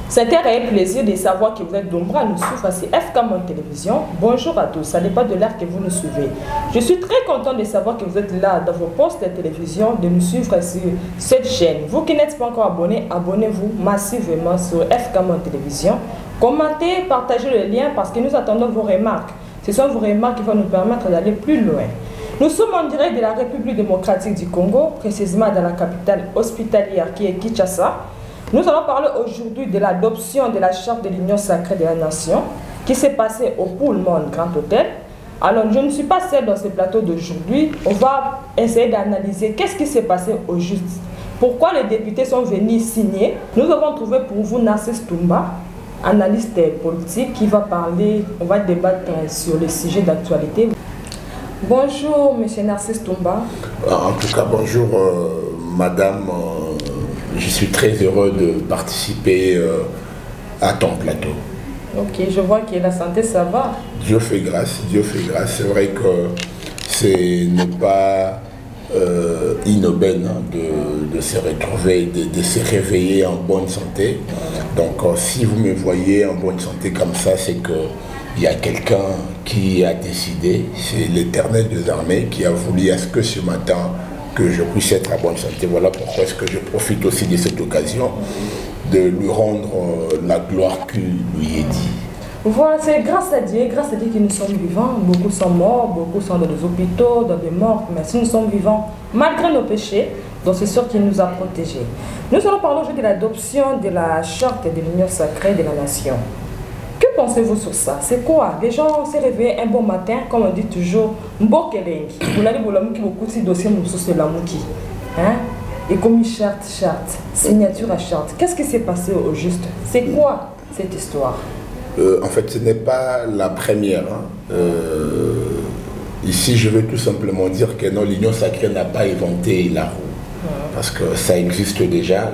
C'est un réel plaisir de savoir que vous êtes nombreux à nous suivre sur FK Monde Télévision. Bonjour à tous, ça n'est pas de l'heure que vous nous suivez. Je suis très content de savoir que vous êtes là dans vos postes de télévision, de nous suivre sur cette chaîne. Vous qui n'êtes pas encore abonnés, abonnez-vous massivement sur FK Monde Télévision. Commentez, partagez le lien parce que nous attendons vos remarques. Ce sont vos remarques qui vont nous permettre d'aller plus loin. Nous sommes en direct de la République démocratique du Congo, précisément dans la capitale hospitalière qui est Kinshasa. Nous allons parler aujourd'hui de l'adoption de la charte de l'Union sacrée de la nation qui s'est passée au Pullman Grand Hôtel. Alors, je ne suis pas seule dans ce plateau d'aujourd'hui. On va essayer d'analyser qu'est-ce qui s'est passé au juste. Pourquoi les députés sont venus signer. Nous avons trouvé pour vous Narcisse Toumba, analyste politique, qui va parler, on va débattre sur les sujets d'actualité. Bonjour, monsieur Narcisse Toumba. En tout cas, bonjour, madame. Je suis très heureux de participer à ton plateau. Ok, je vois que la santé, ça va. Dieu fait grâce, Dieu fait grâce. C'est vrai que ce n'est pas inaubaine de se retrouver, de se réveiller en bonne santé. Donc, si vous me voyez en bonne santé comme ça, c'est qu'il y a quelqu'un qui a décidé, c'est l'Éternel des armées qui a voulu à ce que ce matin, que je puisse être à bonne santé. Voilà pourquoi est-ce que je profite aussi de cette occasion de lui rendre la gloire qui lui est dit. Voilà, c'est grâce à Dieu que nous sommes vivants. Beaucoup sont morts, beaucoup sont dans des hôpitaux, dans des morts, mais si nous sommes vivants, malgré nos péchés, donc c'est sûr qu'il nous a protégés. Nous allons parler aujourd'hui de l'adoption de la charte de l'Union sacrée de la nation. Que pensez-vous sur ça? C'est quoi? Les gens s'est réveillés un bon matin, comme on dit toujours, Mbokelengi. Vous l'avez dit beaucoup de dossiers sur la Mouki. Et comme une charte, signature à charte. Qu'est-ce qui s'est passé au juste? C'est quoi cette histoire? En fait, ce n'est pas la première. Ici, je veux tout simplement dire que non, l'Union sacrée n'a pas inventé la roue. Parce que ça existe déjà.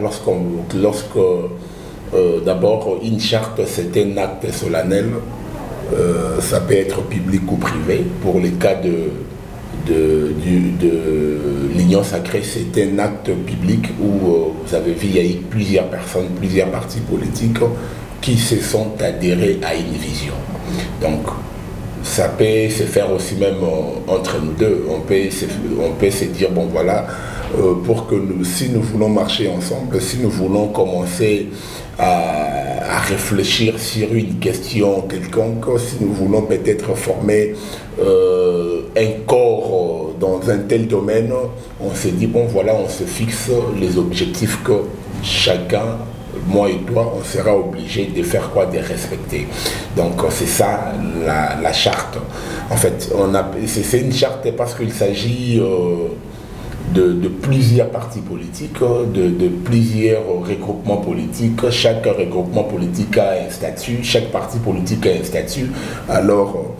D'abord, une charte, c'est un acte solennel. Ça peut être public ou privé. Pour les cas de l'Union sacrée, c'est un acte public où vous avez vu, il y a eu plusieurs personnes, plusieurs partis politiques qui se sont adhérés à une vision. Donc, ça peut se faire aussi même entre nous deux. On peut se dire, bon voilà, pour que si nous voulons marcher ensemble, si nous voulons commencer à réfléchir sur une question quelconque, si nous voulons peut-être former un corps dans un tel domaine, on se dit, bon voilà, on se fixe les objectifs que chacun, moi et toi, on sera obligé de faire quoi? De respecter. Donc c'est ça la charte. En fait, c'est une charte parce qu'il s'agit de plusieurs partis politiques, de plusieurs regroupements politiques. Chaque regroupement politique a un statut, chaque parti politique a un statut. Alors,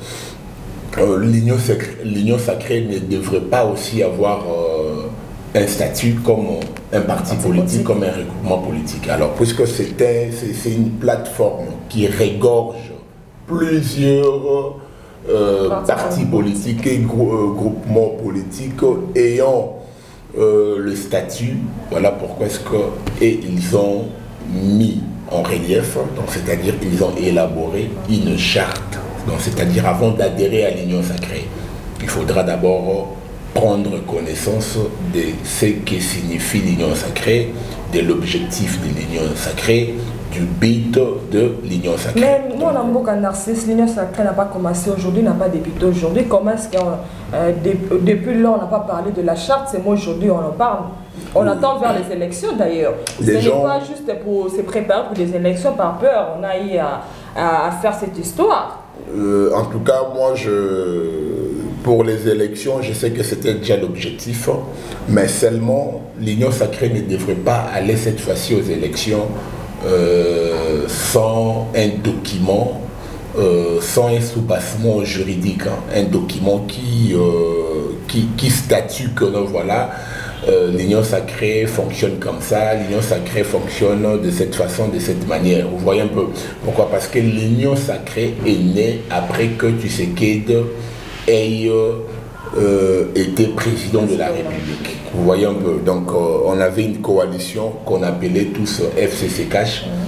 l'Union sacrée ne devrait pas aussi avoir un statut comme un parti politique, comme un regroupement politique. Alors, puisque c'est une plateforme qui regorge plusieurs partis politiques et groupements politiques ayant le statut, voilà pourquoi est-ce qu'ils ont mis en relief, donc c'est-à-dire qu'ils ont élaboré une charte. Donc c'est-à-dire avant d'adhérer à l'Union sacrée, il faudra d'abord prendre connaissance de ce que signifie l'Union sacrée, de l'objectif de l'Union sacrée, du but de l'Union sacrée. Mais moi, on Narcisse, l'Union sacrée n'a pas commencé aujourd'hui, n'a pas débuté aujourd'hui. Comment est-ce que depuis là, on n'a pas parlé de la charte? C'est moi aujourd'hui, on en parle. On attend vers les élections d'ailleurs. Ce n'est pas juste pour se préparer pour les élections par peur. On a eu à faire cette histoire. En tout cas, moi, pour les élections, je sais que c'était déjà l'objectif, mais seulement l'Union sacrée ne devrait pas aller cette fois-ci aux élections sans un document, sans un soubassement juridique, un document qui statue que voilà, l'Union sacrée fonctionne comme ça, l'Union sacrée fonctionne de cette façon, de cette manière. Vous voyez un peu pourquoi? Parce que l'Union sacrée est née après que Tshisekedi ait été président de la République. Vous voyez un peu. Donc on avait une coalition qu'on appelait tous FCCCash,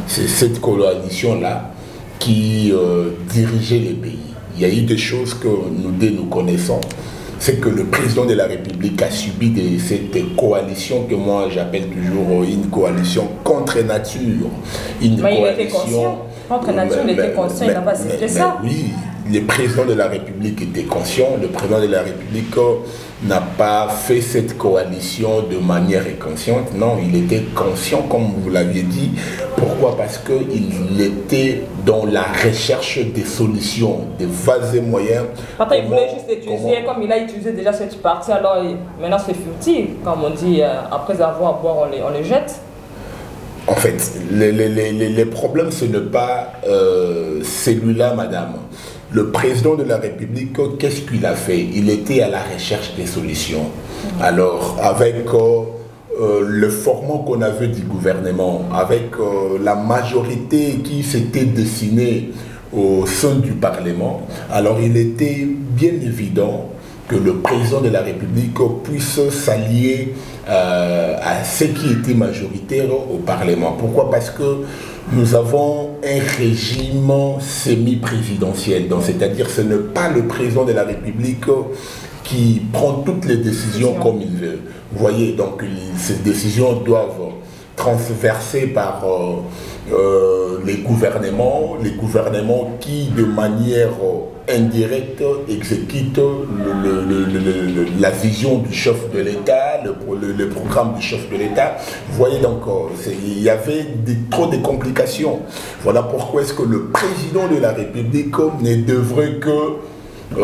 C'est cette coalition-là qui dirigeait les pays. Il y a eu des choses que nous connaissons. C'est que le président de la République a subi cette coalition que moi j'appelle toujours une coalition contre nature. Mais il était conscient. Contre nature, il était conscient, il n'a pas cité ça. Oui, le président de la République était conscient. Le président de la République n'a pas fait cette coalition de manière inconsciente. Non, il était conscient, comme vous l'aviez dit. Pourquoi? Parce qu'il était dans la recherche des solutions, des vases et moyens. Après, il voulait juste utiliser, comme il a utilisé déjà cette partie, alors maintenant c'est furtif, comme on dit, après avoir à boire, on les jette. En fait, les problèmes, ce n'est pas celui-là, madame. Le président de la République, qu'est-ce qu'il a fait? Il était à la recherche des solutions. Alors, avec le format qu'on avait du gouvernement, avec la majorité qui s'était dessinée au sein du Parlement, alors il était bien évident que le président de la République puisse s'allier à ceux qui étaient majoritaires au Parlement. Pourquoi? Parce que nous avons un régime semi-présidentiel. C'est-à-dire que ce n'est pas le président de la République qui prend toutes les décisions comme il veut. Vous voyez, donc ces décisions doivent transversées par les gouvernements qui, de manière indirecte, exécutent la vision du chef de l'État, le programme du chef de l'État. Vous voyez, donc, il y avait trop de complications. Voilà pourquoi est-ce que le président de la République ne devrait que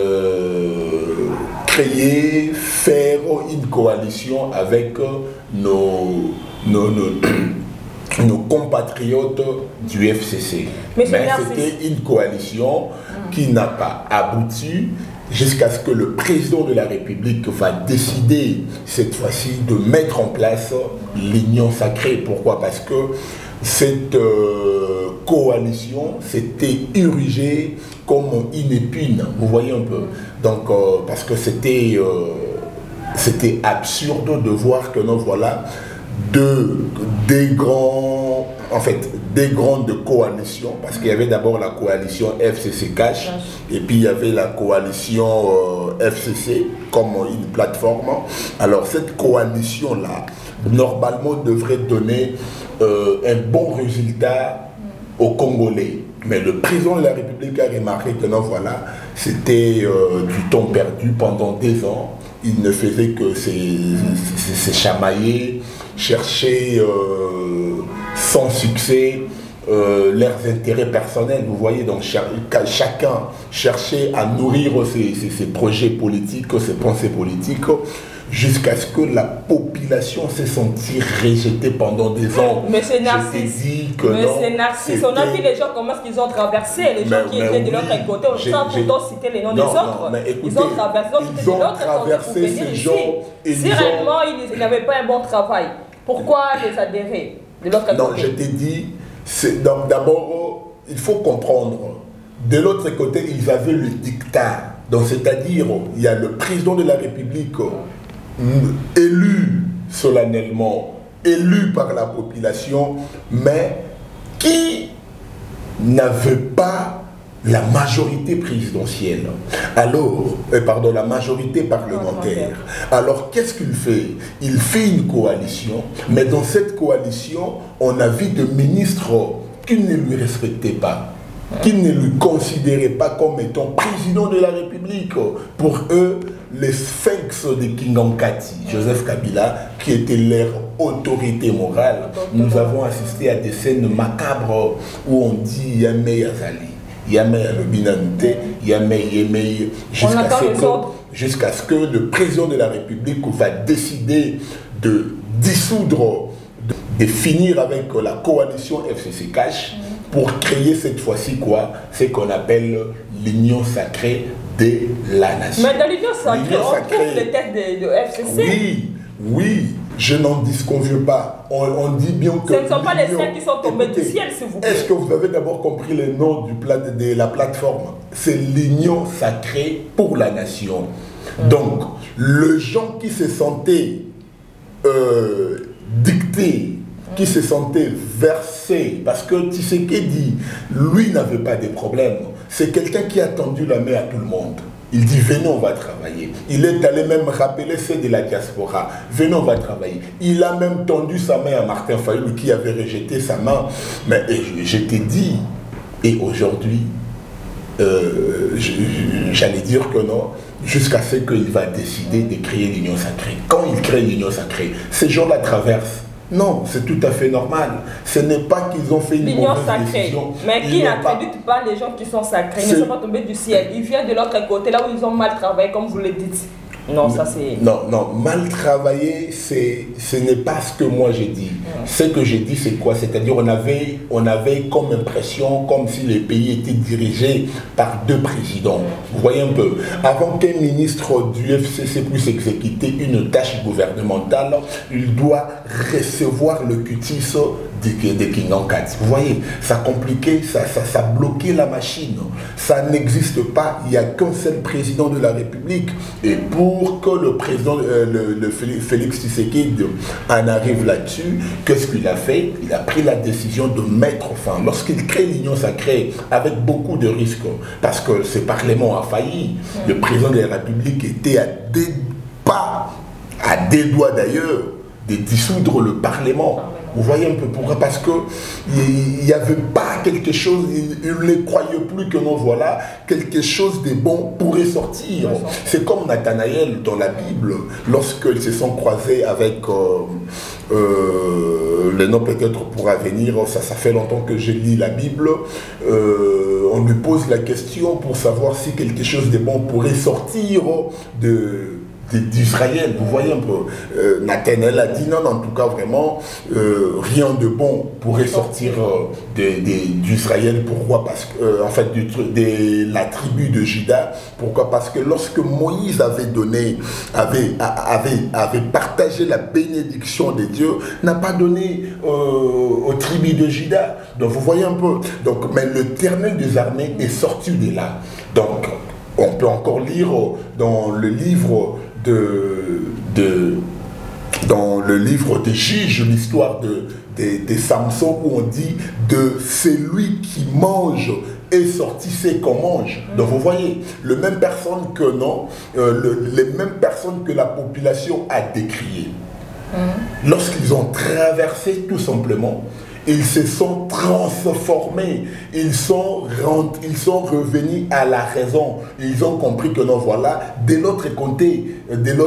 faire une coalition avec nos compatriotes du FCC. Mais c'était une coalition qui n'a pas abouti jusqu'à ce que le président de la République va décider cette fois-ci de mettre en place l'Union sacrée. Pourquoi? Parce que cette coalition s'était érigée comme une épine, vous voyez un peu. Donc, parce que c'était absurde de voir que non, voilà, des grandes coalitions, parce qu'il y avait d'abord la coalition FCC Cash, et puis il y avait la coalition FCC comme une plateforme. Alors cette coalition-là, normalement, devrait donner un bon résultat aux Congolais. Mais le président de la République a remarqué que non, voilà, c'était du temps perdu pendant 2 ans. Il ne faisait que se chamailler, chercher sans succès leurs intérêts personnels. Vous voyez, donc chacun cherchait à nourrir ses projets politiques, ses pensées politiques, jusqu'à ce que la population s'est sentie rejetée pendant 2 ans. Mais c'est Narcisse. C'est Narcisse. On a vu les gens comment ils ont traversé, les gens qui étaient de l'autre côté, sans pourtant citer les noms des autres. Écoutez, ils ont traversé ces gens. Si réellement ils n'avaient pas un bon travail, pourquoi les adhérer de l'autre côté? Non, je t'ai dit, d'abord, il faut comprendre, de l'autre côté, ils avaient le dictat. Donc, c'est-à-dire, il y a le président de la République élu solennellement, élu par la population, mais qui n'avait pas la majorité présidentielle. Alors, la majorité parlementaire. Alors, qu'est-ce qu'il fait? Il fait une coalition, mais dans cette coalition, on a vu des ministres qui ne lui respectaient pas, qui ne lui considéraient pas comme étant président de la République. Pour eux, les sphinx de Kingankati, Joseph Kabila, qui était leur autorité morale. Nous avons assisté à des scènes macabres où on dit Yame Yazali, Yame Alobinante, Yame Yeme, jusqu'à ce que le président de la République va décider de dissoudre, de finir avec la coalition FCC Cash pour créer cette fois-ci quoi? C'est qu'on appelle l'Union sacrée de la nation. Mais dans l'Union sacrée, on trouve les têtes de FCC. Oui, je n'en disconviens pas. On dit bien que... Ce ne sont pas les ciels qui sont tombés du ciel, s'il vous plaît. Est-ce que vous avez d'abord compris le nom de la plateforme? C'est l'Union sacrée pour la nation. Donc, les gens qui se sentaient dictés, qui se sentaient versés forcé, parce que Tshisekedi, lui, n'avait pas de problème. C'est quelqu'un qui a tendu la main à tout le monde. Il dit, venez, on va travailler. Il est allé même rappeler ceux de la diaspora. Venez, on va travailler. Il a même tendu sa main à Martin Fayulu qui avait rejeté sa main. Mais je t'ai dit, et aujourd'hui, j'allais dire que non, jusqu'à ce qu'il va décider de créer l'Union sacrée. Quand il crée l'Union sacrée, ces gens-là traversent. Non, c'est tout à fait normal. Ce n'est pas qu'ils ont fait une mauvaise décision. Mais qui n'accrédite pas les gens qui sont sacrés, ils ne sont pas tombés du ciel. Ils viennent de l'autre côté, là où ils ont mal travaillé, comme vous le dites. Non, ça c'est... Non, mal travaillé, ce n'est pas ce que moi j'ai dit. Ce que j'ai dit, c'est quoi? C'est-à-dire on avait comme impression, comme si le pays était dirigé par deux présidents. Vous voyez un peu. Avant qu'un ministre du FCC puisse exécuter une tâche gouvernementale, il doit recevoir le cutis de Kingankat. Vous voyez, ça compliquait, ça bloquait la machine. Ça n'existe pas, il n'y a qu'un seul président de la République. Et pour que le président, le Félix Tshisekedi en arrive là-dessus, qu'est-ce qu'il a fait? Il a pris la décision de mettre fin. Lorsqu'il crée l'Union sacrée, avec beaucoup de risques, parce que ce Parlement a failli, le président de la République était à des doigts d'ailleurs, de dissoudre le Parlement. Vous voyez un peu pourquoi? Parce qu'il n'y avait pas quelque chose, il ne croyait plus que non, voilà, quelque chose de bon pourrait sortir. C'est comme Nathanaël dans la Bible, lorsqu'ils se sont croisés avec le nom peut-être pourra venir, ça fait longtemps que je lis la Bible, on lui pose la question pour savoir si quelque chose de bon pourrait sortir d'Israël. Vous voyez un peu, Nathanaël a dit non, en tout cas vraiment rien de bon pourrait sortir d'Israël. Pourquoi? Parce que en fait de la tribu de Juda. Pourquoi? Parce que lorsque Moïse avait partagé la bénédiction de Dieu, n'a pas donné aux tribus de Juda. Donc vous voyez un peu. Donc mais l'Éternel des armées est sorti de là. Donc on peut encore lire dans le livre dans le livre des Juges, l'histoire de Samson, où on dit de celui qui mange est sorti c'est qu'on mange. Donc vous voyez, les mêmes personnes que les mêmes personnes que la population a décriées. Lorsqu'ils ont traversé tout simplement, ils se sont transformés, ils sont revenus à la raison. Ils ont compris que non, voilà, de l'autre côté,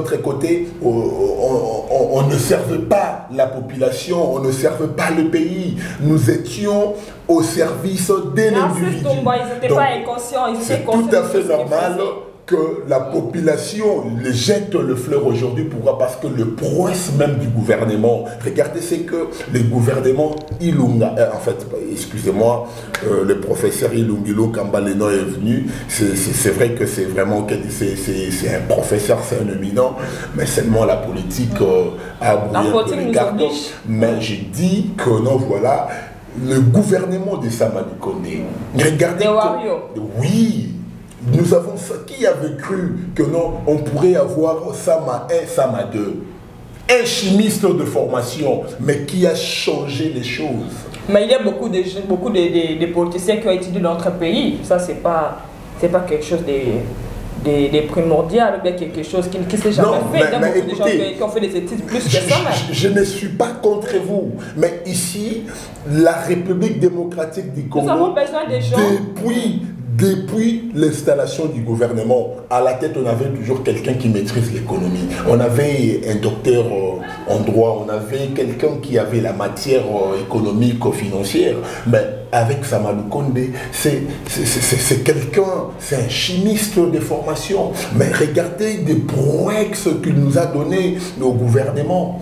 on ne servait pas la population, on ne servait pas le pays. Nous étions au service des individus. Ils n'étaient pas inconscients, ils étaient conscients. C'est tout à fait normal que la population les jette le fleur aujourd'hui. Pourquoi? Parce que le prouesse même du gouvernement, regardez, c'est que le gouvernement Ilunga, en fait, excusez-moi, le professeur Ilungilo Kambaleno est venu, c'est vrai que c'est vraiment, c'est un professeur, c'est un éminent, mais seulement la politique a brouillé les cartes. Mais j'ai dit que non, voilà, le gouvernement de Samadou Kone, regardez, oui. Nous avons ça. Qui avait cru que non, on pourrait avoir Sama 1, Sama 2? Un chimiste de formation, mais qui a changé les choses. Mais il y a beaucoup de politiciens qui ont étudié dans notre pays. Ça, c'est pas quelque chose de primordial, ou bien quelque chose qui ne s'est jamais fait. Il y a beaucoup de gens qui ont fait des études plus que ça. Je ne suis pas contre vous, mais ici, la République démocratique du Congo, nous avons besoin des gens. Depuis l'installation du gouvernement, à la tête, on avait toujours quelqu'un qui maîtrise l'économie. On avait un docteur en droit, on avait quelqu'un qui avait la matière économique, financière. Mais avec Samadou Kone, c'est quelqu'un, c'est un chimiste de formation. Mais regardez des prouesses qu'il nous a donné au gouvernement.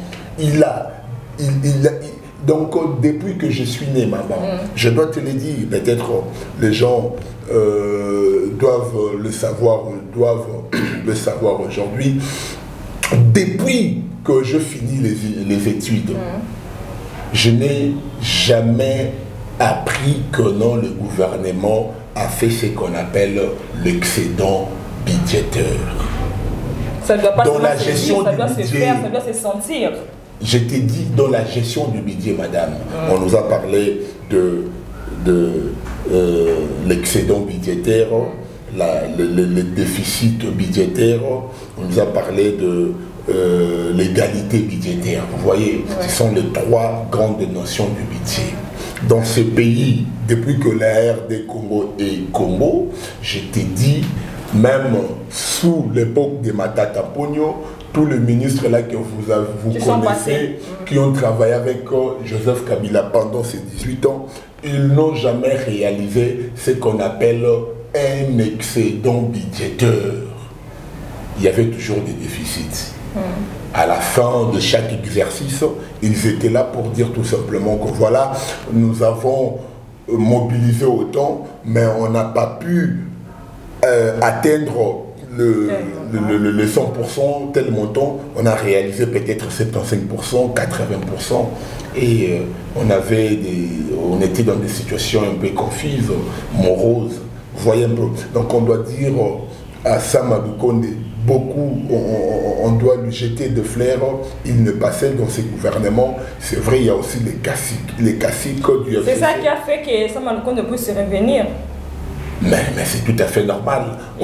Donc, depuis que je suis né, maman, je dois te le dire, peut-être les gens doivent le savoir aujourd'hui. Depuis que je finis les études, je n'ai jamais appris que non, le gouvernement a fait ce qu'on appelle l'excédent budgétaire. Ça doit pas dans la gestion ça doit du se budget. faire, ça doit se sentir. je t'ai dit dans la gestion du budget, madame. On nous a parlé de l'excédent budgétaire, le déficit budgétaire, on nous a parlé de l'égalité budgétaire. Vous voyez, ce sont les trois grandes notions du budget. Dans ce pays, depuis que la RD Congo est Congo, je t'ai dit, même sous l'époque de Matata Pogno, tous les ministres là que vous connaissez, qui ont travaillé avec Joseph Kabila pendant ces 18 ans, ils n'ont jamais réalisé ce qu'on appelle un excédent budgétaire. Il y avait toujours des déficits. À la fin de chaque exercice, ils étaient là pour dire tout simplement que voilà, nous avons mobilisé autant, mais on n'a pas pu atteindre le 100%, tel montant. On a réalisé peut-être 75%, 80%, et on était dans des situations un peu confuses, moroses. Vous voyez un peu. Donc on doit dire à Samadou Konde, beaucoup, on doit lui jeter de fleurs. Il ne passait dans ses gouvernements. C'est vrai, il y a aussi les caciques du FCC. C'est ça qui a fait que Samadou Konde puisse revenir. Mais c'est tout à fait normal.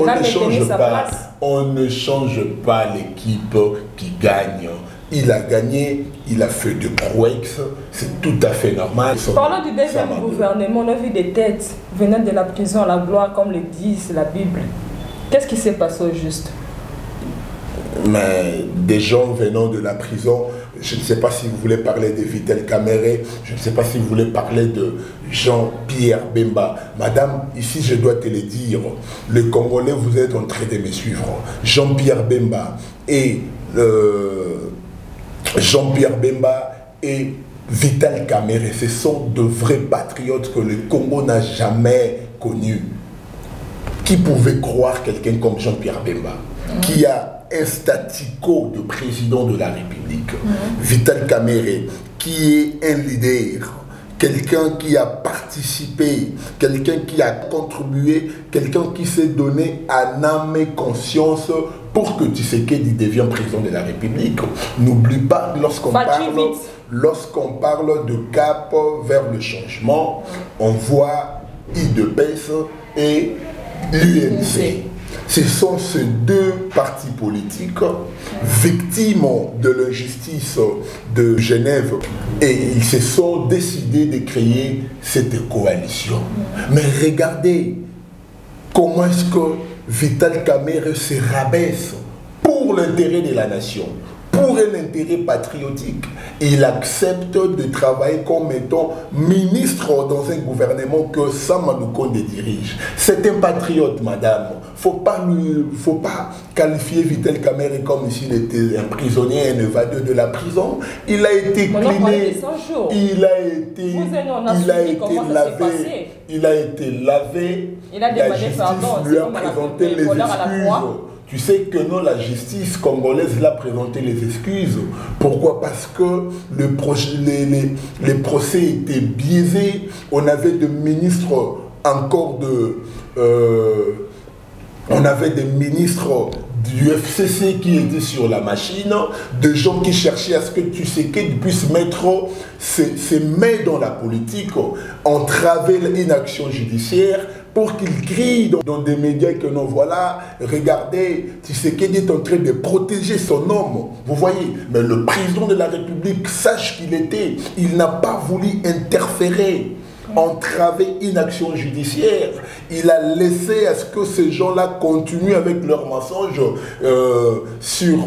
On ne change pas l'équipe qui gagne. Il a gagné, il a fait de prouesses, c'est tout à fait normal. Parlons du deuxième gouvernement, on a vu des têtes venant de la prison à la gloire, comme le dit la Bible. Qu'est-ce qui s'est passé au juste? Mais des gens venant de la prison, je ne sais pas si vous voulez parler de Vital Kamere, je ne sais pas si vous voulez parler de Jean-Pierre Bemba. Madame, ici je dois te le dire, les Congolais, vous êtes en train de me suivre. Jean-Pierre Bemba et Vital Kamere, ce sont de vrais patriotes que le Congo n'a jamais connus. Qui pouvait croire quelqu'un comme Jean-Pierre Bemba, qui a un statu quo de président de la République, Vital Kamere, qui est un leader, quelqu'un qui a participé, quelqu'un qui a contribué, quelqu'un qui s'est donné en âme et conscience pour que Tshisekedi devienne président de la République. N'oublie pas, lorsqu'on parle de cap vers le changement, on voit IDPS et l'UNC. Ce sont ces deux partis politiques victimes de l'injustice de Genève et ils se sont décidés de créer cette coalition. Mais regardez comment est-ce que Vital Kamere se rabaisse pour l'intérêt de la nation, pour un intérêt patriotique. Il accepte de travailler comme étant ministre dans un gouvernement que Samadou Konde dirige. C'est un patriote, madame. Faut pas qualifier Vital Kamere comme s'il était un prisonnier, un évadé de la prison. Il a été cliné, il a été lavé, la justice lui a présenté les excuses. Tu sais que non, la justice congolaise l'a présenté les excuses. Pourquoi? Parce que les procès étaient biaisés. On avait des ministres encore on avait des ministres du FCC qui étaient sur la machine, des gens qui cherchaient à ce que Tshisekedi puisse mettre ses mains dans la politique, entraver une action judiciaire, pour qu'il crie dans des médias que non, voilà, regardez, Tshisekedi est en train de protéger son homme. Vous voyez, mais le président de la République sache qu'il était, il n'a pas voulu interférer, entraver une action judiciaire. Il a laissé à ce que ces gens-là continuent avec leurs mensonges sur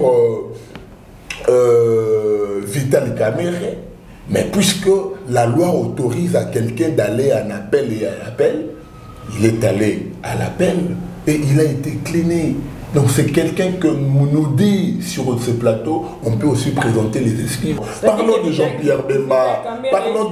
Vital Kamere. Mais puisque la loi autorise à quelqu'un d'aller en appel et à l'appel, il est allé à l'appel et il a été cliné. Donc c'est quelqu'un que nous dit sur ce plateau, on peut aussi présenter les excuses. Parlons de Jean-Pierre Bemba, madame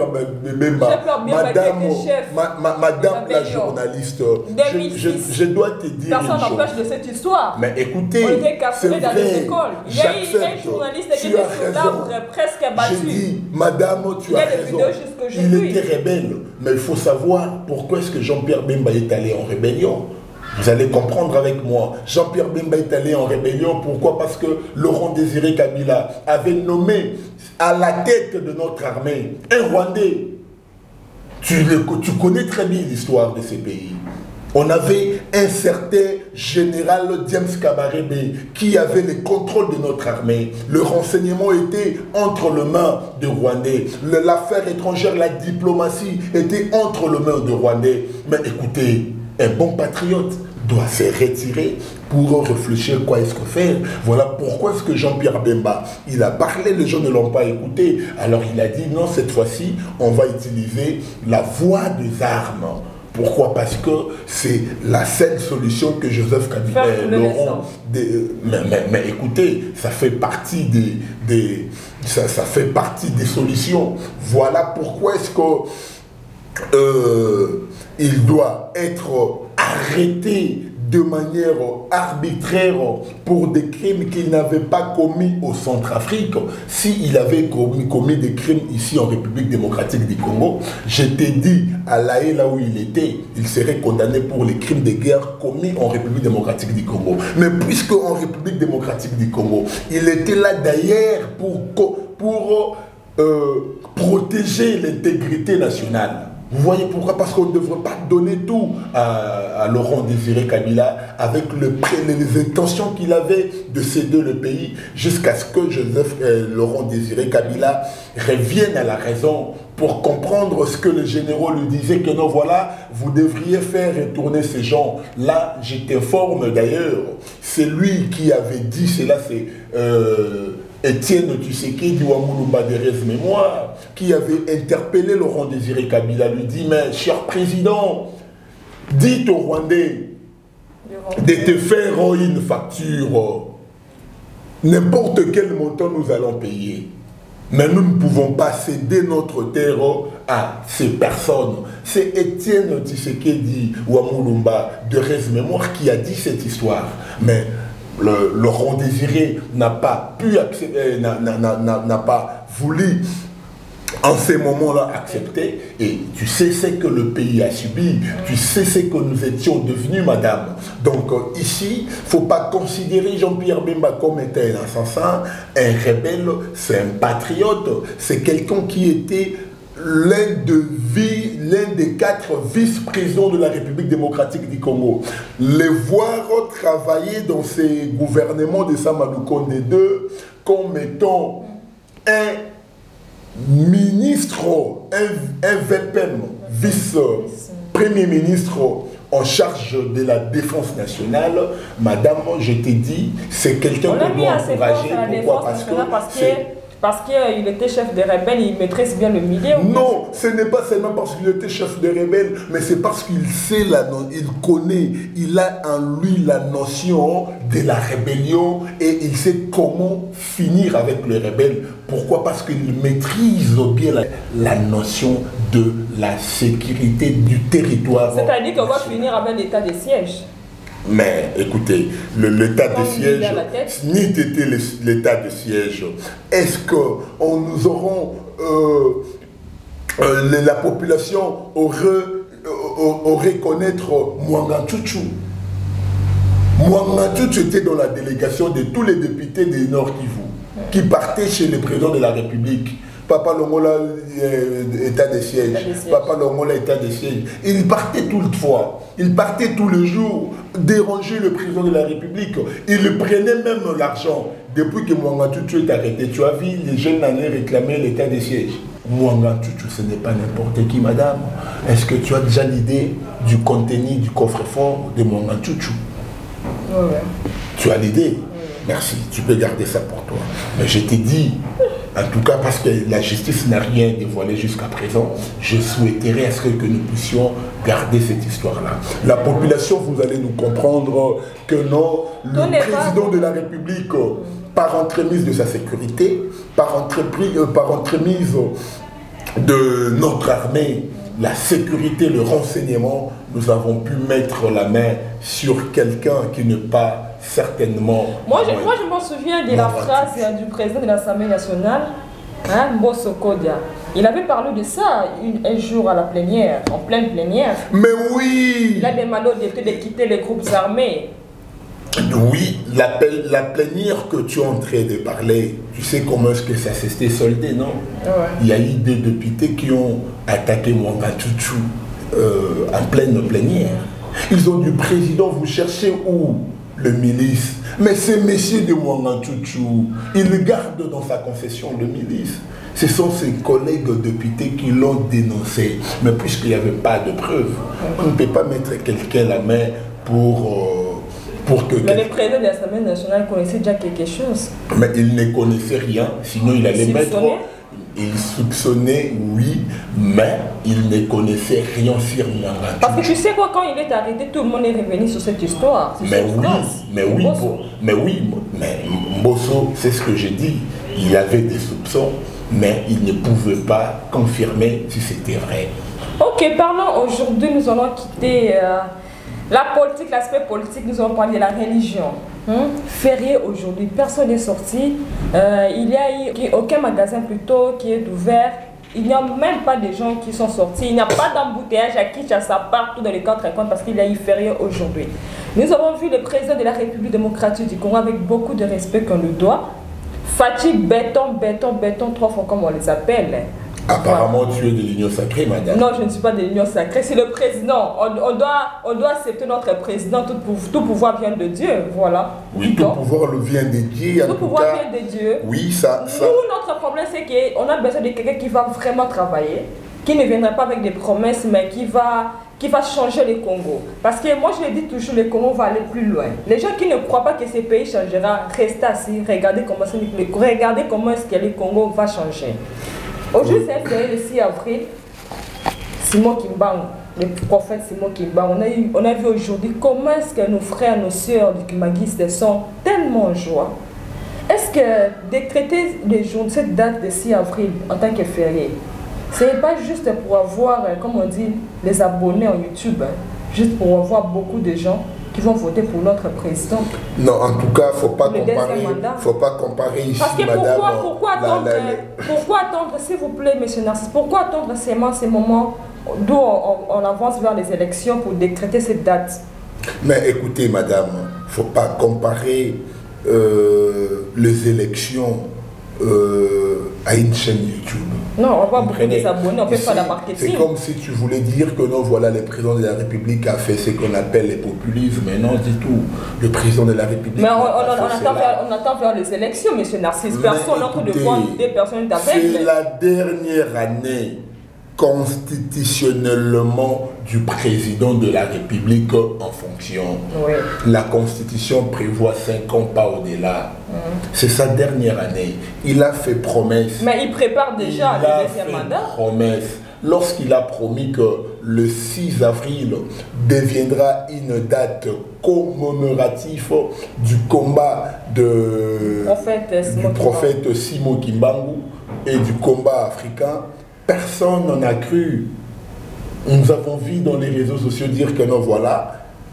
la journaliste, je dois te dire personne n'empêche de cette histoire. Mais écoutez, c'est vrai, j'accepte, tu as raison. Je dis, madame, tu as raison, il était rebelle. Mais il faut savoir pourquoi est-ce que Jean-Pierre Bemba est allé en rébellion. Vous allez comprendre avec moi. Jean-Pierre Bemba est allé en rébellion. Pourquoi? Parce que Laurent Désiré Kabila avait nommé à la tête de notre armée un Rwandais. Tu connais très bien l'histoire de ces pays. On avait un certain général James Kabarebe qui avait le contrôle de notre armée. Le renseignement était entre les mains de Rwandais. L'affaire étrangère, la diplomatie était entre les mains de Rwandais. Mais écoutez, un bon patriote doit se retirer pour réfléchir quoi est-ce que faire. Voilà pourquoi est-ce que Jean-Pierre Bemba, il a parlé, les gens ne l'ont pas écouté. Alors il a dit non, cette fois-ci, on va utiliser la voie des armes. Pourquoi? Parce que c'est la seule solution que Joseph Kabila Laurent. Mais écoutez, ça fait partie ça fait partie des solutions. Voilà pourquoi est-ce que il doit être arrêté de manière arbitraire pour des crimes qu'il n'avait pas commis au Centrafrique. S'il avait commis des crimes ici en République démocratique du Congo, je t'ai dit, à La Haye, là où il était, il serait condamné pour les crimes de guerre commis en République démocratique du Congo. Mais puisque en République démocratique du Congo, il était là d'ailleurs pour protéger l'intégrité nationale. Vous voyez pourquoi? Parce qu'on ne devrait pas donner tout à Laurent Désiré Kabila avec les intentions qu'il avait de céder le pays jusqu'à ce que Laurent Désiré Kabila revienne à la raison pour comprendre ce que les généraux lui disaient que non, voilà, vous devriez faire retourner ces gens. Là, je t'informe d'ailleurs, c'est lui qui avait dit cela, c'est Étienne Tshisekedi ou Wamulumba de Mémoire, qui avait interpellé Laurent Désiré Kabila, lui dit, mais cher président, dites aux Rwandais de te faire une facture, n'importe quel montant nous allons payer. Mais nous ne pouvons pas céder notre terre à ces personnes. C'est Étienne Tshisekedi ou Wamulumba de Mémoire qui a dit cette histoire. Mais Laurent Désiré n'a pas pu accepter, n'a pas voulu en ces moments-là accepter. Et tu sais ce que le pays a subi, tu sais ce que nous étions devenus, madame. Donc ici, il ne faut pas considérer Jean-Pierre Bemba comme étant un assassin, un rebelle, c'est un patriote, c'est quelqu'un qui était l'un des 4 vice-présidents de la République démocratique du Congo. Les voir travailler dans ces gouvernements de Samadou Konde II comme étant un ministre, un VPM, vice-premier ministre en charge de la défense nationale, madame, je t'ai dit, c'est quelqu'un qu'on doit encourager. Pourquoi? Parce qu'il était chef des rebelles, il maîtrise bien le milieu. Non, ce n'est pas seulement parce qu'il était chef des rebelles, mais c'est parce qu'il sait, il connaît, il a en lui la notion de la rébellion et il sait comment finir avec les rebelles. Pourquoi? Parce qu'il maîtrise bien la notion de la sécurité du territoire. C'est-à-dire qu'on va finir avec l'état de siège. Mais écoutez, l'état de siège, ni était l'état de siège. Est-ce que nous aurons, la population aurait connaître Mwanga Tchouchou? Mwanga Tchouchou était dans la délégation de tous les députés du Nord Kivu qui partaient chez le président de la République. Papa Longola, état de siège. Papa Longola, état de siège. Il partait toutefois. Il partait tous les jours déranger le président de la République. Il prenait même l'argent. Depuis que Mwanga Tchouchou est arrêté, tu as vu les jeunes allaient réclamer l'état de siège. Mwanga Tchouchou, ce n'est pas n'importe qui, madame. Est-ce que tu as déjà l'idée du contenu du coffre-fort de Mwanga Tchouchou? Oui. Tu as l'idée? Merci, tu peux garder ça pour toi. Mais je t'ai dit, en tout cas parce que la justice n'a rien dévoilé jusqu'à présent, je souhaiterais à ce que nous puissions garder cette histoire-là. La population, vous allez nous comprendre que non, le président de la République, par entremise de sa sécurité, par entremise de notre armée, la sécurité, le renseignement, nous avons pu mettre la main sur quelqu'un qui n'est pas certainement... Moi, je me souviens de la phrase du président de l'Assemblée nationale, Mbosso Kodia. Il avait parlé de ça un jour à la plénière, en pleine plénière. Mais oui! Il a demandé aux députés de quitter les groupes armés. Oui, la plénière que tu es en train de parler, tu sais comment est-ce que ça s'était soldé, non? Ouais. Il y a eu des députés qui ont attaqué Mwangachuchu en pleine plénière. Ils ont dit, président, vous cherchez où le milice? Mais c'est monsieur de Mwangachuchu, il garde dans sa concession le milice. Ce sont ses collègues députés qui l'ont dénoncé. Mais puisqu'il n'y avait pas de preuves, on ne peut pas mettre quelqu'un la main pour que... Mais le président de l'Assemblée nationale connaissait déjà quelque chose. Mais il ne connaissait rien, sinon il allait mettre... Soupçonné? Il soupçonnait, oui, mais il ne connaissait rien sur Mwangachuchu. Parce que tu sais quoi, quand il est arrêté, tout le monde est revenu sur cette histoire. Mais oui, mais Mbosso, c'est ce que j'ai dit. Il avait des soupçons, mais il ne pouvait pas confirmer si c'était vrai. Ok, parlons aujourd'hui, nous allons quitter la politique, l'aspect politique, nous allons parler de la religion. Férié aujourd'hui, personne n'est sorti. Il n'y a eu aucun magasin plutôt qui est ouvert. Il n'y a même pas de gens qui sont sortis. Il n'y a pas d'embouteillage à Kinshasa partout dans les 4 coins parce qu'il y a eu férié aujourd'hui. Nous avons vu le président de la République démocratique du Congo avec beaucoup de respect qu'on lui doit. Fatih béton, 3 fois comme on les appelle. Apparemment, tu es de l'Union sacrée, madame. Non, je ne suis pas de l'Union sacrée, c'est le président. On doit accepter notre président. Tout pouvoir vient de Dieu, voilà. Oui, tout pouvoir vient de Dieu. Tout pouvoir vient de Dieu. Oui, ça. Nous, notre problème, c'est qu'on a besoin de quelqu'un qui va vraiment travailler, qui ne viendra pas avec des promesses, mais qui va changer le Congo. Parce que moi, je le dis toujours, le Congo va aller plus loin. Les gens qui ne croient pas que ce pays changera, restez assis, regardez comment est-ce que le Congo va changer. Aujourd'hui, c'est le 6 avril, Simon Kimbangu, le prophète Simon Kimbangu. On a vu aujourd'hui comment est-ce que nos frères, nos sœurs du Kimagistes sont tellement en joie. Est-ce que décréter cette date de 6 avril en tant que férié, ce n'est pas juste pour avoir, comme on dit, les abonnés en YouTube, juste pour avoir beaucoup de gens qui vont voter pour notre président? Non, en tout cas, il ne faut pas comparer ici, parce que madame. Pourquoi attendre, s'il vous plaît, monsieur Narcisse, pourquoi attendre ces moments d'où on avance vers les élections pour décréter cette date? Mais écoutez, madame, il ne faut pas comparer les élections à une chaîne YouTube. Non, on va beaucoup des abonnés, on ne fait pas la marketing. C'est comme si tu voulais dire que non, voilà, le président de la République a fait ce qu'on appelle les populismes, mais non du tout. Le président de la République. Mais on attend vers les élections, monsieur Narcisse. Personne n'entre devant l'idée, personne ne t'appelle. C'est la dernière année constitutionnellement du président de la République en fonction. Oui. La Constitution prévoit 5 ans, pas au-delà. C'est sa dernière année. Il a fait promesse. Mais il prépare déjà le deuxième mandat. Promesse. Lorsqu'il a promis que le 6 avril deviendra une date commémorative du combat du prophète Simon Kimbangu et du combat africain, personne n'en a cru. Nous avons vu dans les réseaux sociaux dire que non, voilà,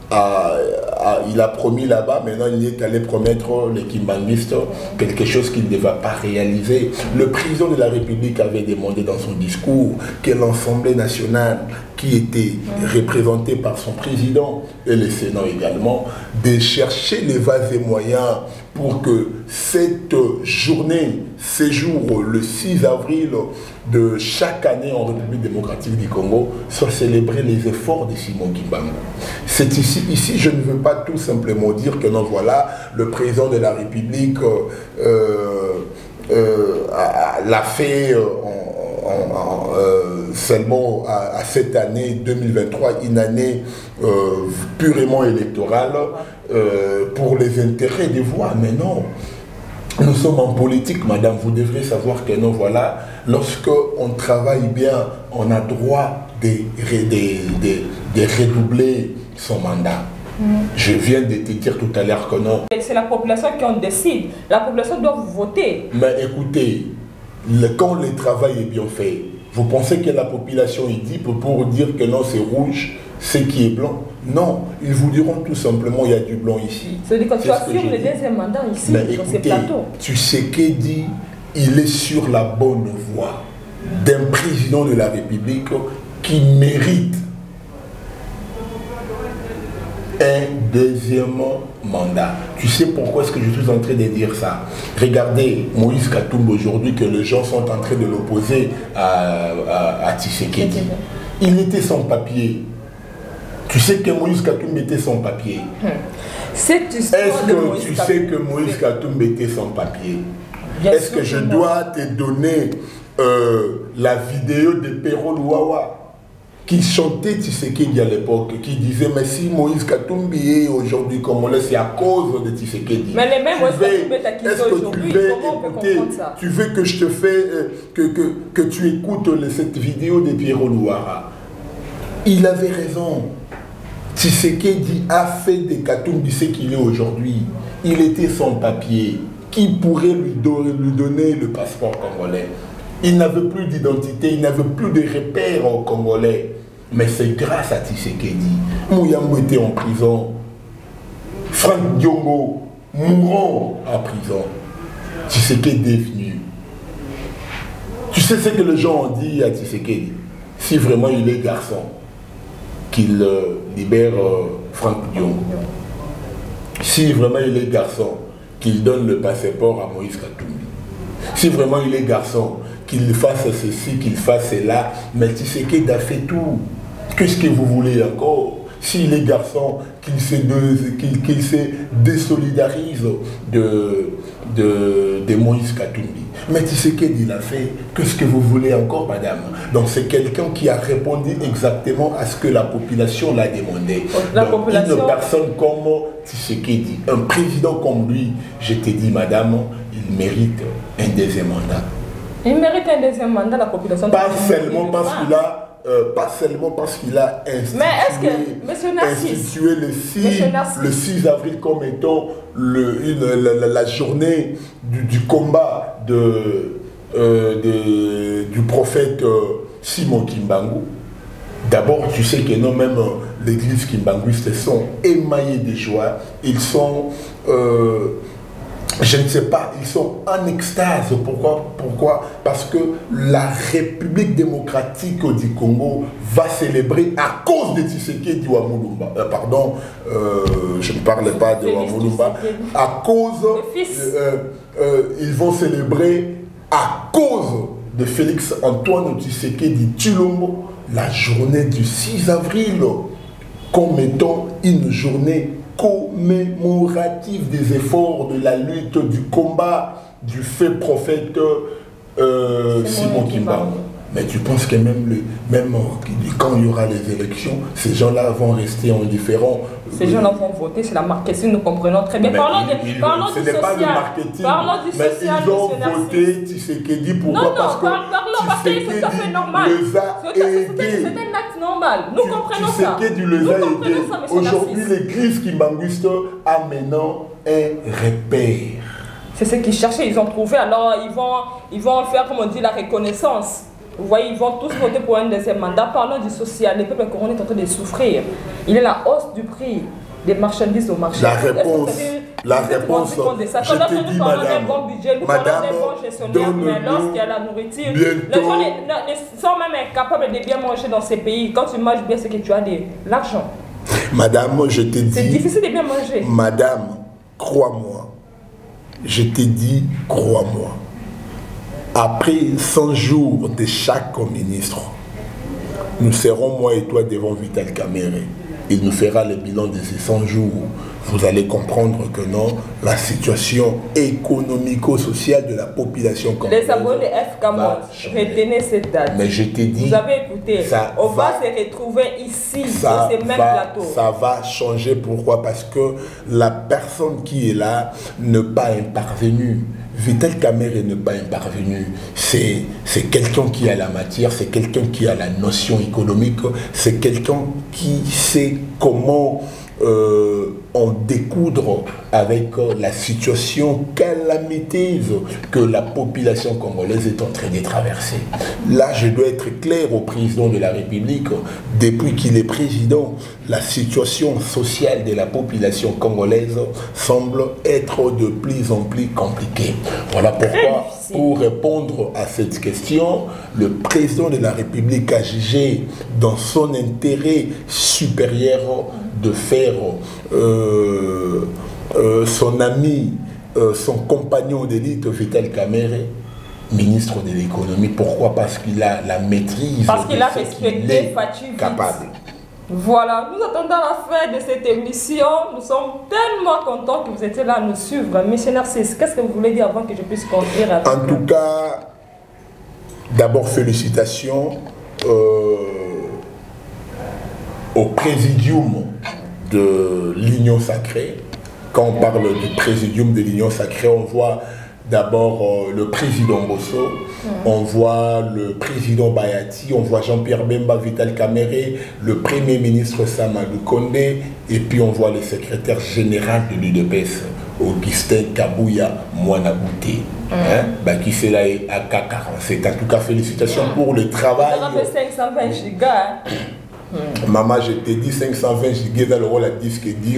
il a promis là-bas, maintenant il est allé promettre les Kimbanguistes quelque chose qu'il ne va pas réaliser. Le président de la République avait demandé dans son discours que l'Assemblée nationale, qui était représentée par son président et le Sénat également, de chercher les vases et moyens pour que cette journée, ce jour, le 6 avril de chaque année en République démocratique du Congo, soit célébrer les efforts de Simon Kimbangu. C'est ici, je ne veux pas tout simplement dire que non, voilà, le président de la République l'a fait seulement à cette année 2023, une année purement électorale pour les intérêts des voix. Mais non, nous sommes en politique, madame, vous devrez savoir que non, voilà, lorsque on travaille bien, on a droit de redoubler son mandat. Je viens de te dire tout à l'heure que non. C'est la population qui en décide. La population doit voter. Mais écoutez, quand le travail est bien fait, vous pensez que la population est dit pour dire que non, c'est rouge, c'est qui est blanc? Non, ils vous diront tout simplement il y a du blanc ici. C'est-à-dire que tu assures le deuxième mandat ici, mais dans écoutez, ces plateaux. Tu sais qu'il dit, il est sur la bonne voie. d'un président de la République qui mérite un deuxième mandat. Tu sais pourquoi est-ce que je suis en train de dire ça? Regardez Moïse Katumbi aujourd'hui, que les gens sont en train de l'opposer à Tshisekedi. Il était sans papier. Tu sais que Moïse Katumbi était sans papier. Est-ce que tu sais que Moïse Katumbi était sans papier? Est-ce que je dois te donner la vidéo de Pero Luawa qui chantait Tshisekedi à l'époque, qui disait mais si Moïse Katumbi est aujourd'hui congolais, c'est à cause de Tshisekedi. Mais les mêmes Moïse Katumbi est acquis aujourd'hui. Comment on peut comprendre ça? Tu veux que je te fais que tu écoutes cette vidéo de Pero Luawa? Il avait raison. Tshisekedi a fait de Katumbi ce qu'il est aujourd'hui. Il était sans papier. Qui pourrait lui donner le passeport congolais? Il n'avait plus d'identité, il n'avait plus de repères au Congolais. Mais c'est grâce à Tshisekedi. Mouyambo était en prison. Franck Diongo mourant en prison. Tshisekedi est venu. Tu sais ce que les gens ont dit à Tshisekedi? Si vraiment il est garçon, qu'il libère Franck Diongo. Si vraiment il est garçon, qu'il donne le passeport à Moïse Katumbi. Si vraiment il est garçon, qu'il fasse ceci, qu'il fasse cela, mais Tshisekedi a fait tout. Qu'est-ce que vous voulez encore? S'il est garçon, qu'il se désolidarise de Moïse Katumbi. Mais Tshisekedi il a fait. Qu'est-ce que vous voulez encore, madame? Donc c'est quelqu'un qui a répondu exactement à ce que la population l'a demandé. Une personne comme Tshisekedi, un président comme lui, je te dis, madame, il mérite un deuxième mandat. Il mérite un deuxième mandat, la population. Pas seulement parce qu'il a institué le 6 avril comme étant la journée du combat du prophète Simon Kimbangu. D'abord, tu sais que non, même l'église kimbanguiste sont émaillés de joie. Ils sont... je ne sais pas, ils sont en extase. Pourquoi? Parce que la République démocratique du Congo va célébrer à cause de Tshisekedi Wamulumba. Je ne parle pas de Wamulumba. À cause, ils vont célébrer à cause de Félix Antoine Tshisekedi Tshilombo la journée du 6 avril comme étant une journée commémorative des efforts de la lutte, du combat du fait prophète Simon Kimbangu. Mais tu penses que même quand il y aura les élections, ces gens-là vont rester indifférents. Ces gens-là vont voter, c'est la marketing, nous comprenons très bien. Parlons du social. Pas le marketing, parlons du social. Mais ils ont voté Tshisekedi. Pourquoi? Parce que c'est tout à fait normal. C'est un acte normal. Nous comprenons ça. Tshisekedi les a aidés. Aujourd'hui, l'église kimbanguiste a maintenant un repère. C'est ce qu'ils cherchaient, ils ont trouvé. Alors ils vont faire, comme on dit, la reconnaissance. Vous voyez, ils vont tous voter pour un deuxième mandat. Parlons du social. Le peuple congolais est en train de souffrir. Il y a la hausse du prix des marchandises au marché. La réponse, je te dis, madame, bon budget, nous parlons d'un bon gestionnaire, mais lorsqu'il y a la nourriture, les gens ne sont même incapables de bien manger dans ces pays. Quand tu manges bien, c'est que tu as de l'argent. Madame, je te dis... C'est difficile de bien manger. Madame, crois-moi. Je te dis, crois-moi. Après 100 jours de chaque ministre, nous serons, moi et toi, devant Vital Kamerhe. Il nous fera le bilan de ces 100 jours. Vous allez comprendre que non, la situation économico-sociale de la population congolaise. Les abonnés FK, retenez cette date. Mais je t'ai dit, vous avez écouté, on va se retrouver ici, sur ces mêmes plateaux. Ça va changer. Pourquoi? Parce que la personne qui est là n'est pas parvenue. Vital Kamerhe n'est pas parvenu. C'est quelqu'un qui a la matière, c'est quelqu'un qui a la notion économique, c'est quelqu'un qui sait comment en découdre avec la situation calamiteuse que la population congolaise est en train de traverser. Là, je dois être clair au président de la République. Depuis qu'il est président, la situation sociale de la population congolaise semble être de plus en plus compliquée. Voilà pourquoi Merci. Pour répondre à cette question, le président de la République a jugé dans son intérêt supérieur de faire son ami, son compagnon d'élite, Vital Kamerhe, ministre de l'économie. Pourquoi? Parce qu'il a la maîtrise. Parce qu'il a respecté Fatou Vite. Capable. Voilà, nous attendons la fin de cette émission. Nous sommes tellement contents que vous étiez là à nous suivre. Monsieur Narcisse, qu'est-ce que vous voulez dire avant que je puisse conclure avec En tout cas, d'abord félicitations au présidium de l'Union Sacrée. Quand on parle du présidium de l'Union Sacrée, on voit d'abord le président Bosso, on voit le président Bayati, on voit Jean-Pierre Bemba, Vital Kamerhe, le premier ministre Samadou Konde, et puis on voit le secrétaire général de l'UDPS, Augustin Kabouya Mwanabouté, qui c'est là à AK47. En tout cas, félicitations pour le travail. On a fait 520 gigas. Maman, je t'ai dit 520 gigas dans le rôle à disque dire.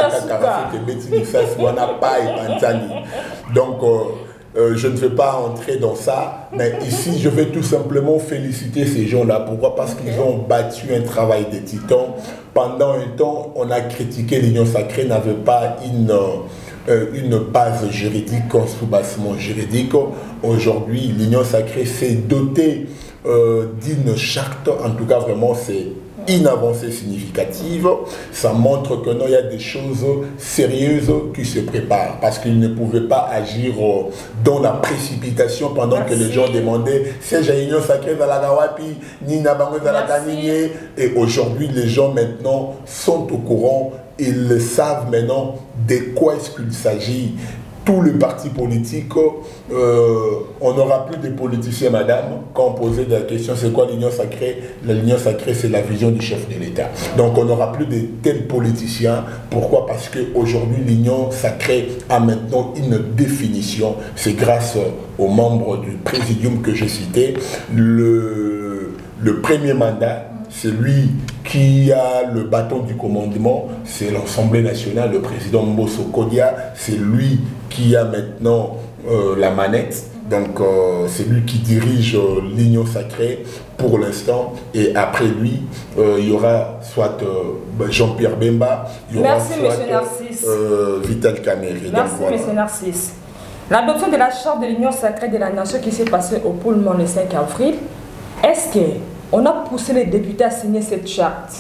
Donc, je ne vais pas entrer dans ça, mais ici, je vais tout simplement féliciter ces gens-là. Pourquoi? Parce qu'ils ont battu un travail de titan. Pendant un temps, on a critiqué l'Union Sacrée, n'avait pas une base juridique, un soubassement juridique. Aujourd'hui, l'Union Sacrée s'est dotée d'une charte. En tout cas, vraiment, c'est une avancée significative. Ça montre que non, il y a des choses sérieuses qui se préparent, parce qu'ils ne pouvaient pas agir dans la précipitation pendant que les gens demandaient c'est l'Union Sacrée dans la Gawapi, Nina Bango dans la Kanigné. Et aujourd'hui, les gens maintenant sont au courant, ils savent maintenant de quoi est-ce qu'il s'agit. Tous les partis politiques, on n'aura plus de politiciens, madame. Quand on posait la question, c'est quoi l'Union Sacrée? L'Union Sacrée, c'est la vision du chef de l'État. Donc on n'aura plus de tels politiciens. Pourquoi? Parce qu'aujourd'hui, l'Union Sacrée a maintenant une définition. C'est grâce aux membres du présidium que j'ai cité. Le premier mandat, c'est lui qui a le bâton du commandement, c'est l'Assemblée nationale, le président Mbosso Kodia, c'est lui qui a maintenant la manette, donc c'est lui qui dirige l'Union Sacrée pour l'instant, et après lui, il y aura soit Jean-Pierre Bemba, il y aura soit Vital Kamerhe. Merci, voilà. Monsieur Narcisse. L'adoption de la charte de l'Union Sacrée de la Nation qui s'est passée au Pullman le 5 avril, est-ce que on a poussé les députés à signer cette charte?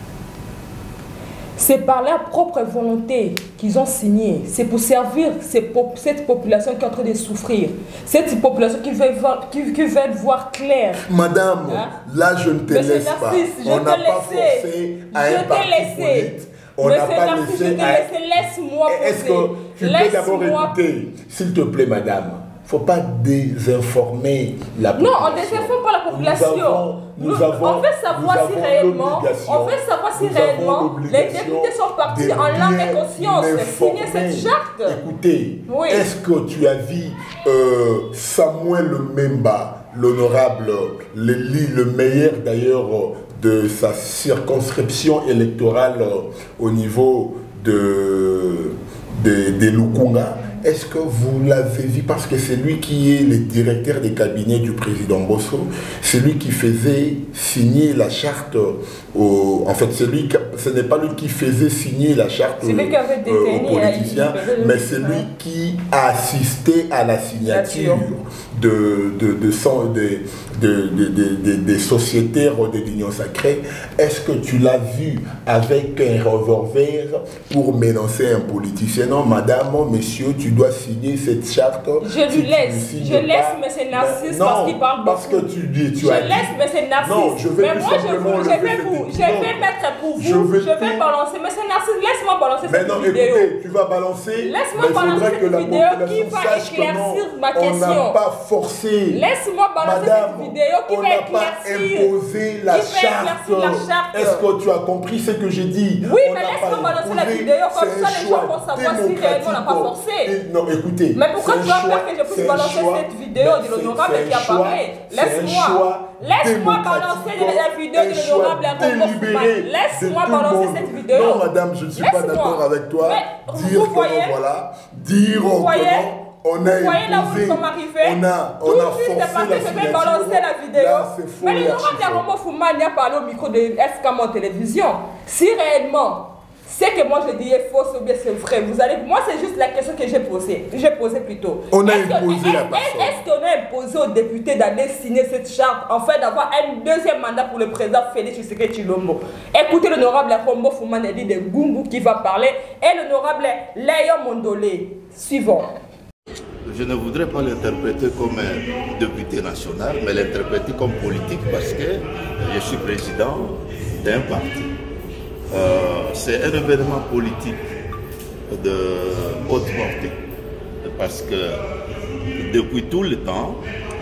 C'est par leur propre volonté qu'ils ont signé. C'est pour servir cette population qui est en train de souffrir. Cette population qui veut voir clair. Madame, là je ne te laisse pas. On n'a pas forcé à un parti politique. On n'a pas laissé. Laisse-moi poser. Est-ce que tu peux d'abord écouter, s'il te plaît, madame? Il ne faut pas désinformer la population. Non, on ne désinforme pas la population. On veut savoir si réellement les députés sont partis en l'âme et conscience signer cette charte. Écoutez, oui. Est-ce que tu as vu Samuel Memba, l'honorable, le meilleur d'ailleurs de sa circonscription électorale au niveau de Lukunga? Est-ce que vous l'avez vu? Parce que c'est lui qui est le directeur des cabinets du président Bosso. C'est lui qui faisait signer la charte en fait, ce n'est pas lui qui faisait signer la charte aux politiciens, mais c'est lui qui a assisté à la signature des sociétaires de l'Union Sacrée. Est-ce que tu l'as vu avec un revolver pour menacer un politicien? Non, madame, monsieur, tu dois signer cette charte. Je lui laisse. Je laisse M. Narcisse parce qu'il parle beaucoup. Parce que tu dis, je laisse M. Narcisse. Non, je vais mais moi, je vais mettre pour vous. Je vais balancer. M. Narcisse, laisse-moi balancer cette vidéo. Mais non, écoutez, tu vas balancer. Laisse-moi balancer cette vidéo qui va éclaircir ma question. On n'a pas forcé. Laisse-moi balancer cette vidéo qui va éclaircir. On n'a pas imposé la charte. Est-ce que tu as compris ce que j'ai dit? Oui, mais laisse-moi balancer la vidéo comme ça les gens vont savoir si réellement on n'a pas forcé. Non, écoutez. Mais pourquoi tu vas faire que je puisse balancer cette vidéo de l'honorable qui apparaît? Laisse-moi balancer la vidéo de l'honorable Laisse-moi balancer cette vidéo. Non, madame, je ne suis pas d'accord avec toi. Dire comment, voilà. Dire comment. On a vous voyez là où nous sommes arrivés. On a forcé la signature. Je vais balancer la vidéo. Là, c'est faux. Mais l'honorable Rombo Foumane a parlé au micro de FK Mon Télévision. Si réellement, c'est que moi je dis est faux ou bien c'est vrai, vous allez. Moi, c'est juste la question que j'ai posée. J'ai posé plutôt. On a imposé la personne. Est-ce qu'on a imposé aux députés d'aller signer cette charte, en fait, d'avoir un deuxième mandat pour le président Félix Tshisekedi Tshilombo? Écoutez l'honorable Rombo Foumane dit de Gungu qui va parler et l'honorable Léon Mondolé. Suivant. Je ne voudrais pas l'interpréter comme un député national, mais l'interpréter comme politique parce que je suis président d'un parti. C'est un événement politique de haute portée parce que depuis tout le temps,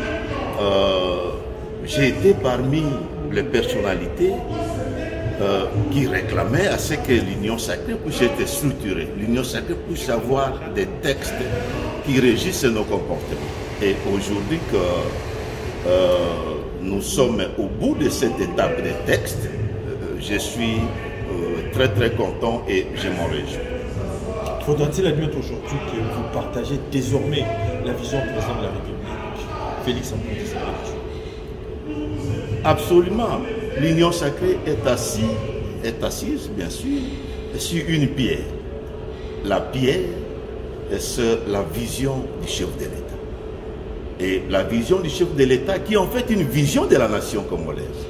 j'ai été parmi les personnalités qui réclamaient à ce que l'Union sacrée puisse être structurée, l'Union sacrée puisse avoir des textes qui régissent nos comportements. Et aujourd'hui que nous sommes au bout de cette étape des textes, je suis très content et je m'en réjouis. Faudra-t-il admettre aujourd'hui que vous partagez désormais la vision du président de la République, Félix Antoine Tshisekedi? Absolument. L'Union sacrée est assise, bien sûr, sur une pierre. La pierre, c'est la vision du chef de l'État. Et la vision du chef de l'État qui est en fait une vision de la nation congolaise.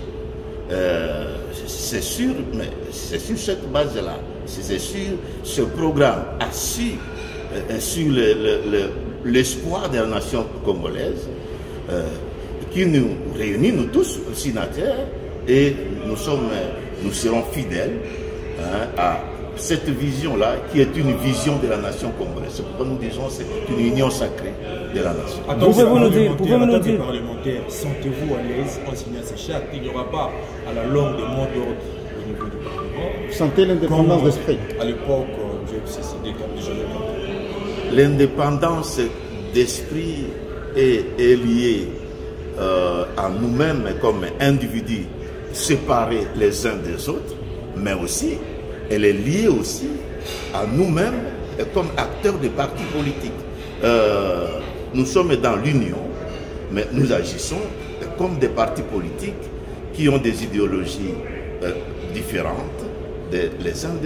C'est sûr, mais c'est sur cette base-là, c'est sur ce programme assis sur l'espoir de la nation congolaise qui nous réunit, nous tous, signataires, et nous serons fidèles à cette vision-là, qui est une vision de la nation congolaise. C'est pourquoi nous disons que c'est une union sacrée de la nation. Pouvez-vous nous dire, parlementaire, sentez-vous à l'aise en signant ces chartes? Il n'y aura pas à la longue des mots d'ordre au niveau du Parlement. Vous sentez l'indépendance d'esprit? À l'époque du FCCD, comme déjà l'indépendance d'esprit est liée à nous-mêmes comme individus séparés les uns des autres, mais aussi elle est liée aussi à nous-mêmes comme acteurs des partis politiques. Nous sommes dans l'union, mais nous agissons comme des partis politiques qui ont des idéologies différentes les uns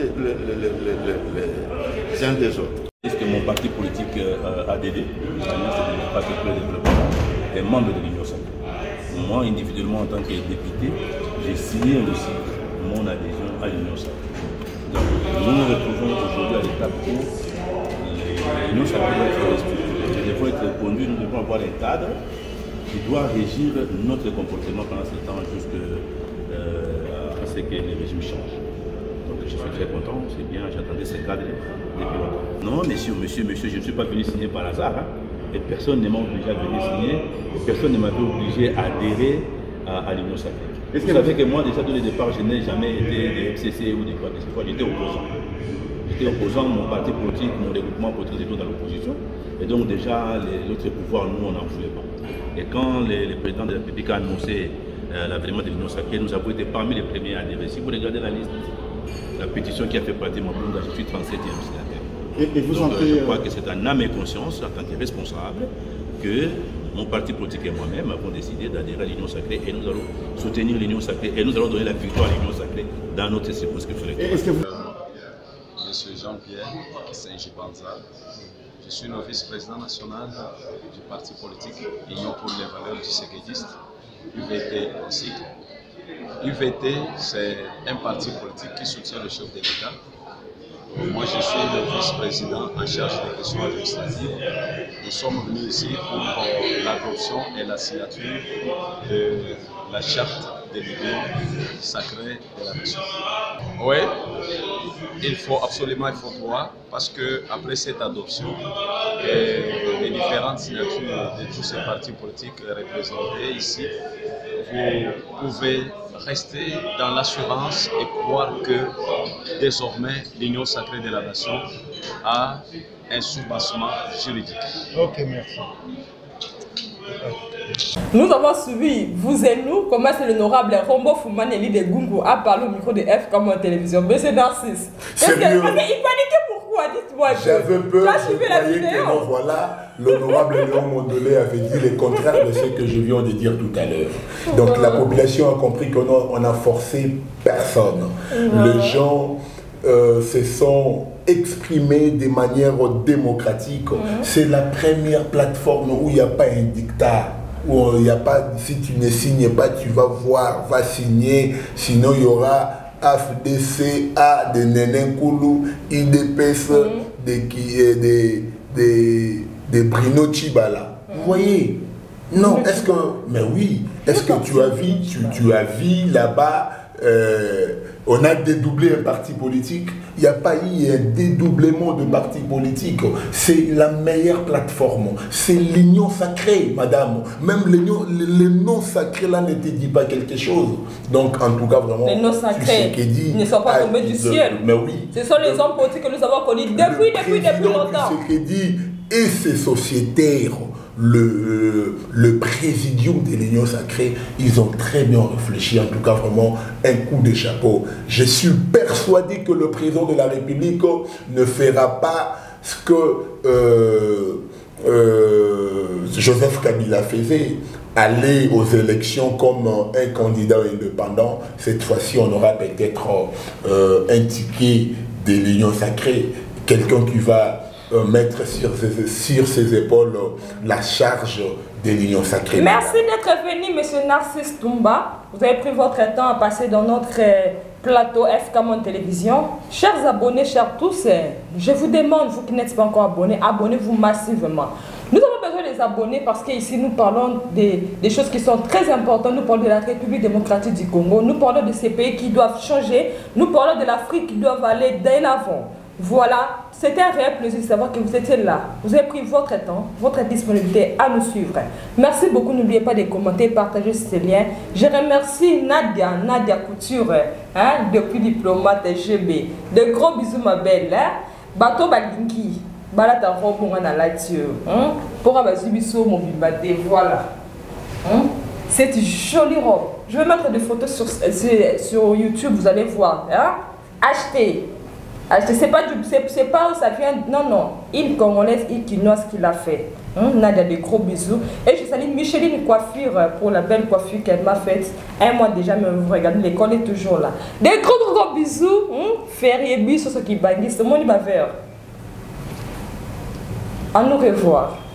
des autres. Est-ce que mon parti politique ADD, Alliance démocratique pour le développement, est membre de l'Union sacrée? Moi, individuellement, en tant que député, j'ai signé aussi mon adhésion à l'Union sacrée. Donc, nous nous retrouvons aujourd'hui à l'étape où l'Union sacrée doit être structurée. Nous devons être conduits, nous devons avoir un cadre qui doit régir notre comportement pendant ce temps jusqu'à ce que les régimes changent. Donc, je suis très content, c'est bien, j'attendais ce cadre depuis longtemps. Non, monsieur, je ne suis pas venu signer par hasard. Et personne ne m'a obligé à venir signer, personne ne m'avait obligé à adhérer à l'Union sacrée. Vous savez que moi, déjà, dès le départ, je n'ai jamais été des FCC ou des quoi que ce soit, j'étais opposant. J'étais opposant, mon parti politique, mon regroupement politique était dans l'opposition. Et donc, déjà, l'autre pouvoir, nous, on n'en voulait pas. Et quand le président de la République a annoncé l'avènement de l'Union sacrée, nous avons été parmi les premiers à adhérer. Si vous regardez la liste, la pétition qui a fait partie de Mabunda, je suis 37e signataire. Et vous donc, sentez, je crois que c'est un âme et conscience, en tant que responsable, que mon parti politique et moi-même avons décidé d'adhérer à l'Union sacrée et nous allons soutenir l'Union sacrée et nous allons donner la victoire à l'Union sacrée dans notre circonscription électorale. Je suis Jean-Pierre Saint-Gibanza. Je suis le vice-président national du parti politique Union pour les valeurs du séquediste, UVT en cycle. UVT, c'est un parti politique qui soutient le chef de l'État. Moi, je suis le vice-président en charge des questions administratives. Nous sommes venus ici pour l'adoption et la signature de la charte de l'Union sacrée de la nation. Oui, il faut croire parce que après cette adoption et les différentes signatures de tous ces partis politiques représentés ici, vous pouvez rester dans l'assurance et croire que désormais l'Union sacrée de la nation a un soubassement juridique. Ok, merci. Nous avons suivi, vous et nous, comment c'est l'honorable Rombo Foumane de Gungu a parlé au micro de FK Mon Télévision. Monsieur Narcisse, il paniquait pourquoi? Dites-moi. J'avais peur, tu as suivi la vidéo? voilà. l'honorable Léon Mondelé avait dit le contraire de ce que je viens de dire tout à l'heure. Donc la population a compris qu'on n'a forcé personne. Les gens se sont exprimés de manière démocratique. C'est la première plateforme où il n'y a pas un dictat. Où il n'y a pas, si tu ne signes pas, tu vas voir, va signer, sinon il y aura AFDC, A de Nenenkoulou, IDPS, de Bruno Chibala. Vous voyez? Non, est-ce que, mais oui, est-ce que tu as vu, tu as vu là-bas, on a dédoublé un parti politique. Il n'y a pas eu un dédoublement de parti politique. C'est la meilleure plateforme. C'est l'union sacrée, madame. Même le nom sacré là ne te dit pas quelque chose. Donc, en tout cas, vraiment, les noms sacrés ne sont pas tombés du ciel. Mais oui. Ce sont les hommes politiques que nous avons connus depuis longtemps. Tshisekedi et ses sociétaires, le présidium de l'Union sacrée, ils ont très bien réfléchi, en tout cas vraiment un coup de chapeau. Je suis persuadé que le président de la République ne fera pas ce que Joseph Kabila faisait, aller aux élections comme un candidat indépendant. Cette fois-ci, on aura peut-être un ticket de l'Union sacrée, quelqu'un qui va mettre sur ses épaules la charge de l'Union sacrée. Merci d'être venu, M. Narcisse Toumba. Vous avez pris votre temps à passer dans notre plateau FK Monde Télévision. Chers abonnés, chers tous, je vous demande, vous qui n'êtes pas encore abonnés, abonnez-vous massivement. Nous avons besoin des abonnés parce qu'ici nous parlons des choses qui sont très importantes. Nous parlons de la République démocratique du Congo, nous parlons de ces pays qui doivent changer, nous parlons de l'Afrique qui doivent aller dès l'avant. Voilà, c'était un réel plaisir de savoir que vous étiez là. Vous avez pris votre temps, votre disponibilité à nous suivre. Merci beaucoup, n'oubliez pas de commenter, partager ces liens. Je remercie Nadia Couture, depuis Diplomate GB. De gros bisous ma belle. Bato Balinki, Balata Robonga na Latio. Pour Abazubiso, mon bibate, voilà. Cette jolie robe. Je vais mettre des photos sur YouTube, vous allez voir. Achetez. C'est pas où ça vient. Non, non. Une Congolaise, une Quinoise qui l'a fait. Nadia, des gros bisous. Et je salue Micheline Coiffure pour la belle coiffure qu'elle m'a faite. Un mois déjà, mais vous regardez, l'école est toujours là. Des gros bisous. Férié bisous, ceux qui baguissent. C'est mon libaveur. À nous revoir.